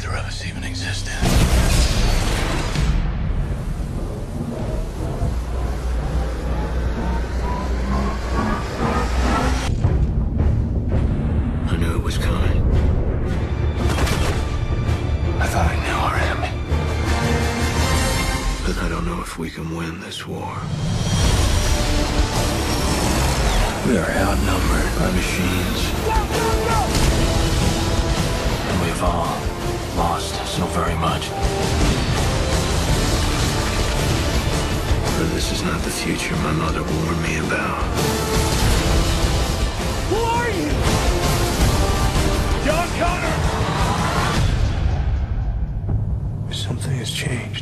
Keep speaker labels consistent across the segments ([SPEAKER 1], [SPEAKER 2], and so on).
[SPEAKER 1] picture of us even existed. I knew it was coming. I thought I knew our enemy. But I don't know if we can win this war. We are outnumbered by machines.
[SPEAKER 2] Go, go, go!
[SPEAKER 1] And we've all lost so very much. But this is not the future my mother warned me about.
[SPEAKER 2] Who are you? John Connor!
[SPEAKER 1] Something has changed.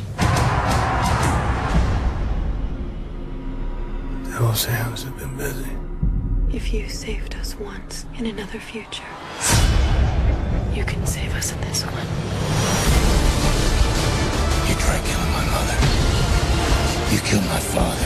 [SPEAKER 1] Devil Sam's have been busy.
[SPEAKER 3] If you saved us once in another future, you can save us in this one.
[SPEAKER 1] You tried killing my mother. You killed my father.